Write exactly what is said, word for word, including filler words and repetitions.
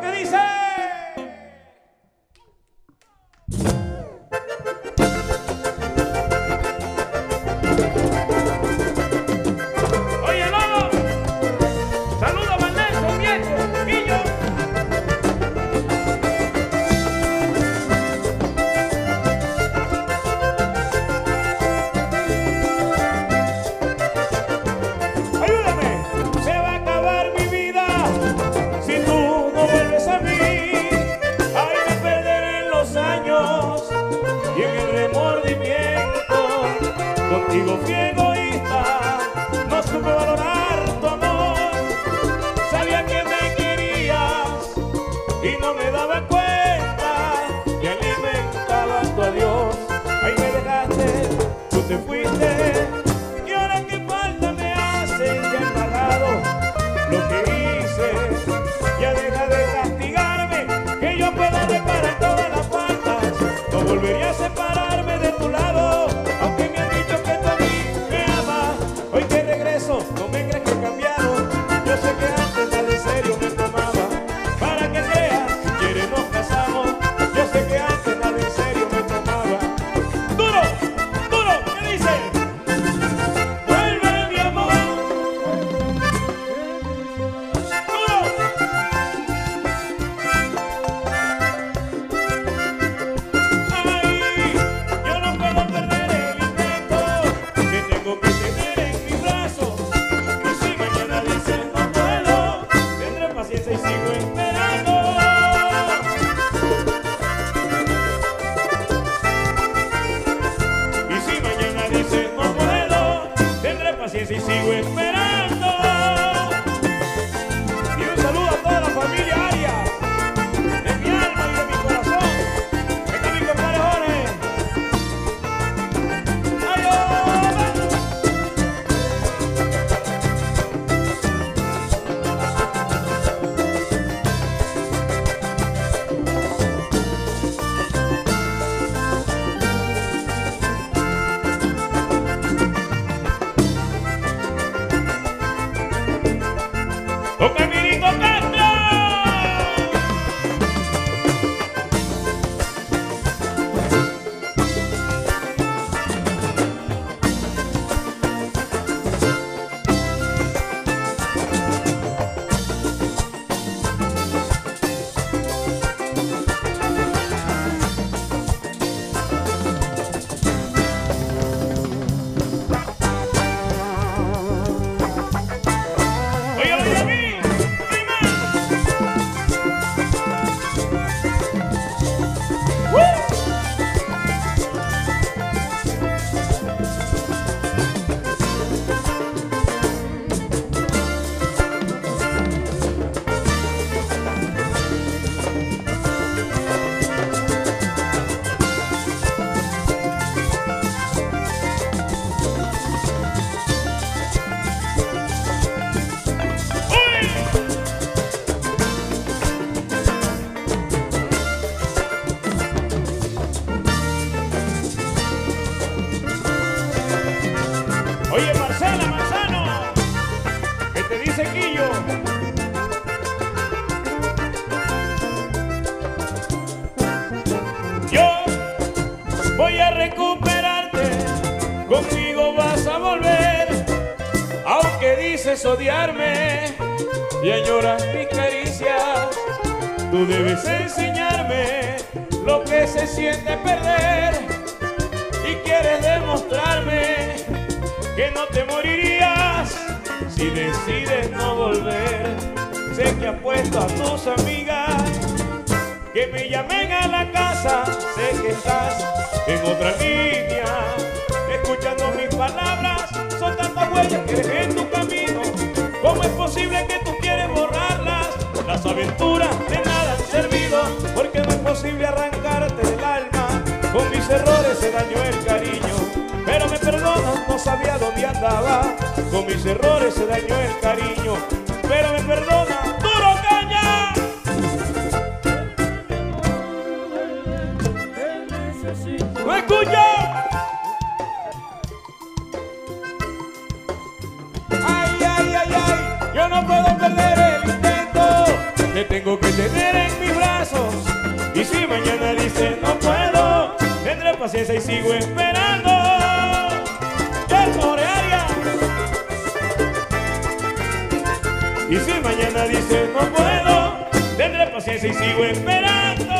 que dice. Oye, Lolo, saluda a Vanessa, Nieto, Guillo. Contigo fui egoísta, no supe valorar tu amor. Sabía que me querías y no me daba cuenta que alimentaba tu adiós. Ahí me dejaste, tú te fuiste y ahora qué falta me hace. Ya he pagado lo que hice. Ya deja de castigarme, que yo pueda reparar todas las faltas. No volvería a separarme de tu lado. No me crees que he cambiado. Yo sé que antes nada en serio me tomaba. Para que creas, si quieres nos casamos. Yo sé que antes nada en serio me tomaba. Duro, duro, ¿qué dice? Vuelve mi amor. Duro. Ay, yo no puedo perder el intento que tengo que tener en mis brazos. Y sigo esperando. Y si mañana dices no puedo, tendré paciencia y sigo esperando. Y un saludo a toda la familia Arias, de mi alma y de mi corazón. Aquí mi compadre Jorge. ¡Toca mi rico Castro! Oye, oye, a mí. Oye, Marcela Manzano, ¿qué te dice Quillo? Yo voy a recuperarte, conmigo vas a volver. Aunque dices odiarme y añoras mis caricias, tú debes enseñarme lo que se siente perder. Y quieres demostrarme que no te morirías si decides no volver. Sé que apuesto a tus amigas que me llamen a la casa. Sé que estás en otra línea, escuchando mis palabras. Son tantas huellas que dejé en tu camino. ¿Cómo es posible que tú quieres borrarlas? Las aventuras de nada han servido, porque no es posible arrancarte del alma. Con mis errores se dañó el cariño, pero me perdonas, no sabía dónde andaba. Con mis errores se dañó el cariño, pero me perdona. ¡Duro, caña! ¡No escucho! ¡Ay, ay, ay, ay! Yo no puedo perder el intento. Te tengo que tener tener en mis brazos. Y si mañana dice no puedo, tendré paciencia y sigo esperando. El Morearia. Y si mañana dice no puedo, tendré paciencia y sigo esperando.